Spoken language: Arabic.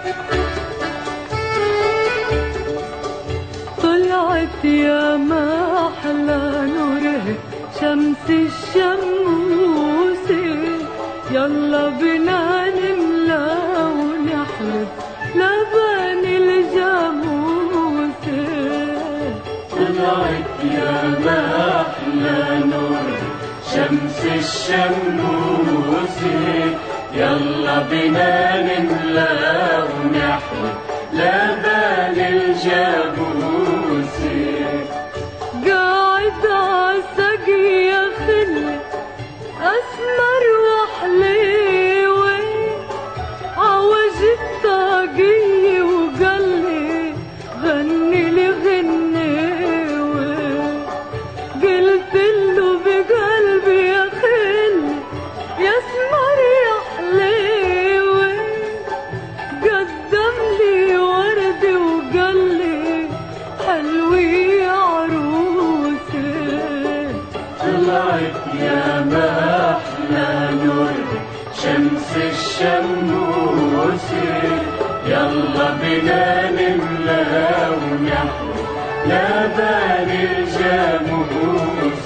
طلعت يا ما أحلى نوره شمس الشموس، يلا بنا نملى ونحلب لبن الجاموس. طلعت يا ما أحلى نور شمس الشموس، يلا بنا نملى ونحلب لبن الجاموس. قاعد عالسقي يا خلي أسمر وحليوة، عوج الطاقية وقالي غني لي غنيوة. قلت له بقلبي يا خلي يا اسمر يا حليوة، قدم لي ورد وقالي حلوي يا عروسي. طلعت يا ما أحلى نور شمس الشموس، يلا بنا نملى ونحلب لبن الجاموس.